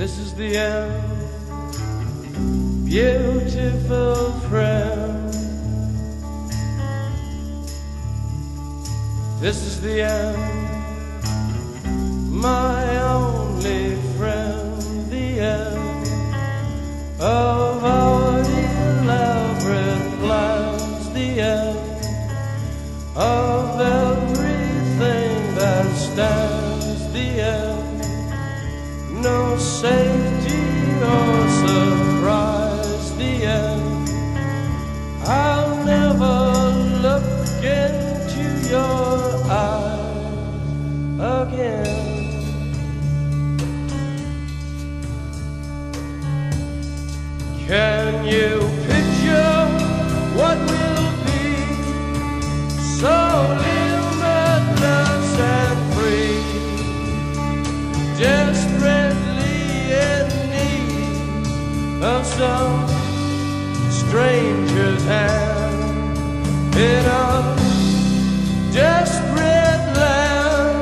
This is the end, beautiful friend. This is the end, my only friend. The end of our elaborate plans. The end of everything that stands. The end, no safety or surprise. The end, I'll never look into your eyes again. Can you picture what will be so limitless and free, desperately in need of some stranger's hand in a desperate land?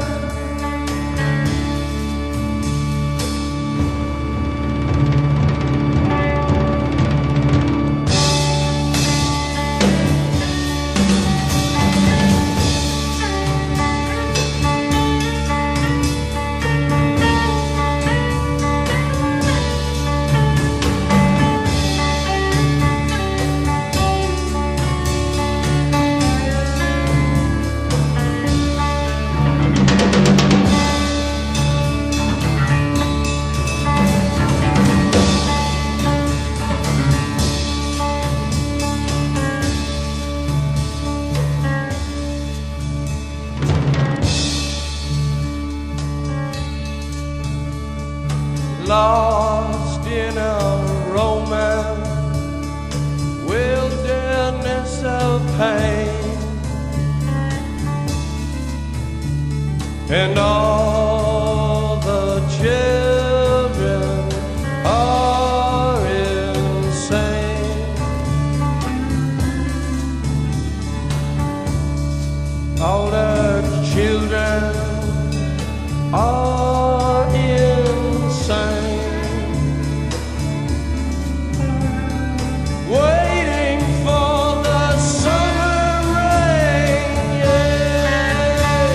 Lost in a romance, wilderness of pain, and all the children are insane. All the children are insane, waiting for the summer rain, yeah.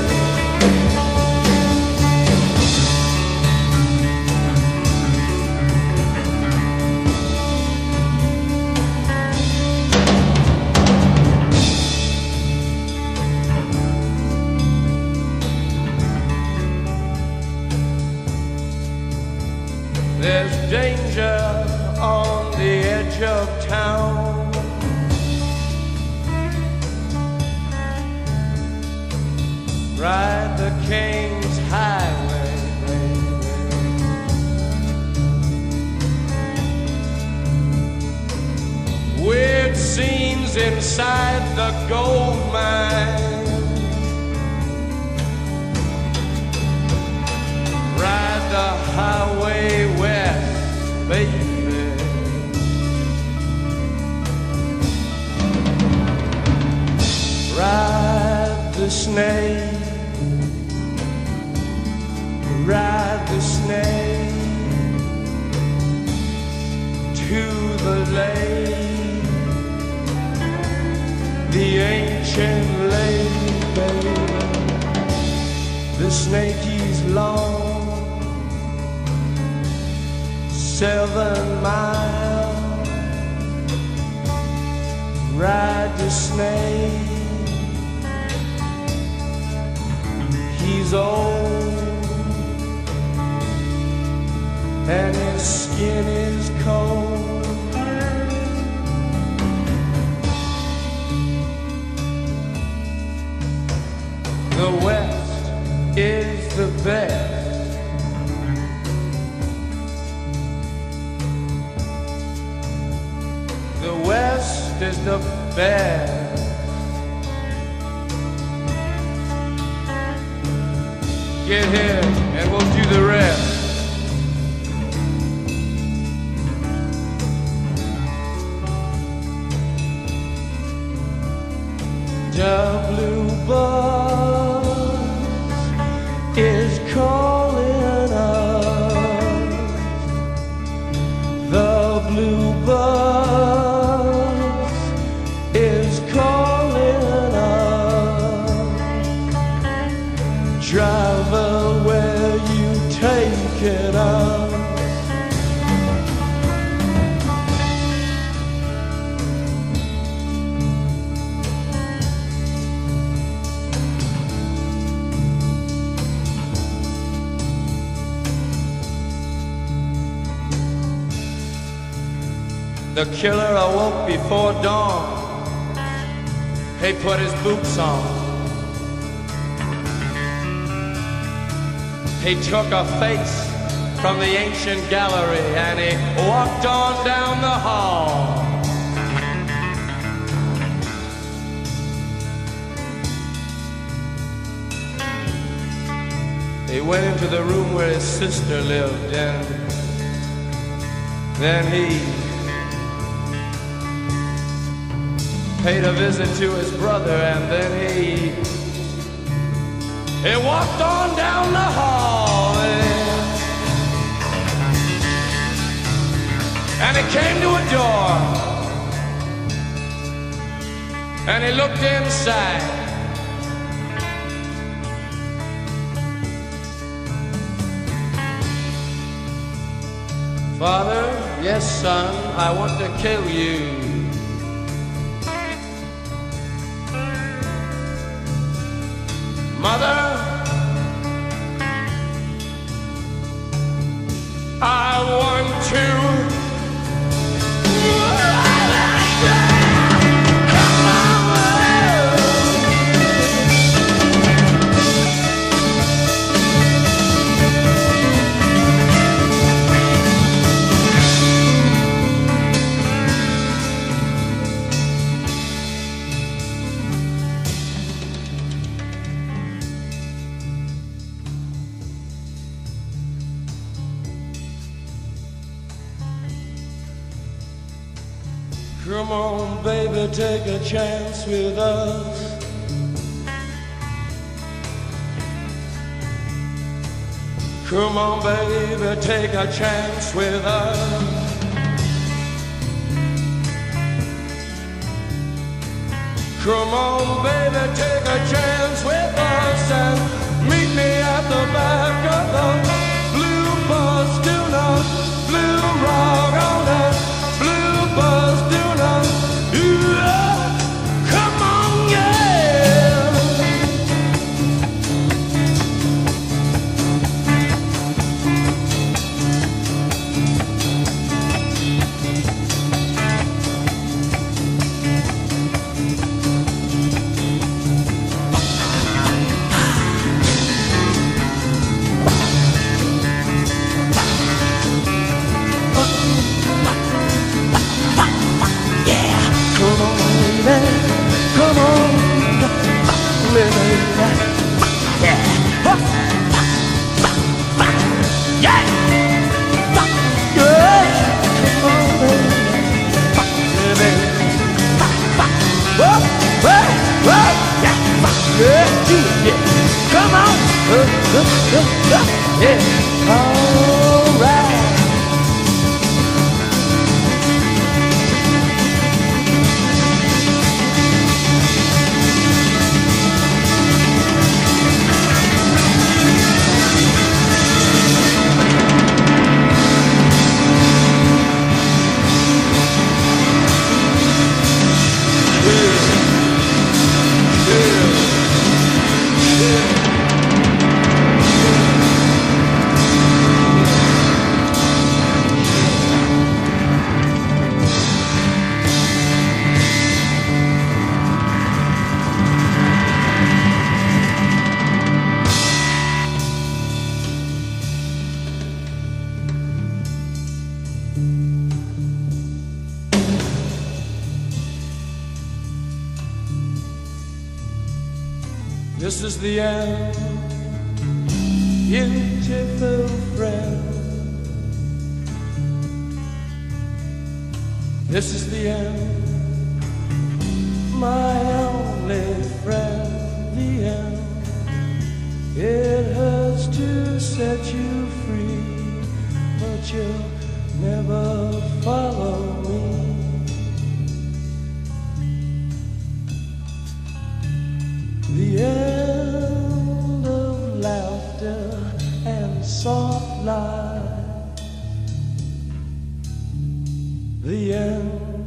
There's danger on the edge of town. Ride the King's Highway, baby. Weird scenes inside the gold mine. Ride the highway west, baby. Ride the snake, ride the snake to the lake, the ancient lake, baby. The snake is long, 7 miles. Ride the snake. He's old and his skin is cold. The West is the best. The West is the best. Get here and we'll do the rest. The blue bus is calling us. blue bus is calling us. Driver, where you taking us? The killer awoke before dawn. He put his boots on. He took a face from the ancient gallery and he walked on down the hall. He went into the room where his sister lived, and then he paid a visit to his brother, and then he walked on down the hall, and he came to a door, and he looked inside. Father, yes son, I want to kill you. Mother, I want to. Come on, baby, take a chance with us. Come on, baby, take a chance with us. Come on, baby, take a chance with us and meet me at the back of the blue bus. Do not blue rock on that blue bus. Do not, come on, yeah. Come on, baby, yeah. Yeah. Come on, baby. Whoa, whoa, whoa. Yeah. Yeah. Come on. Yeah. All right. This is the end, beautiful friend. This is the end, my only friend. The end, it hurts to set you free, but you'll never follow soft light. The end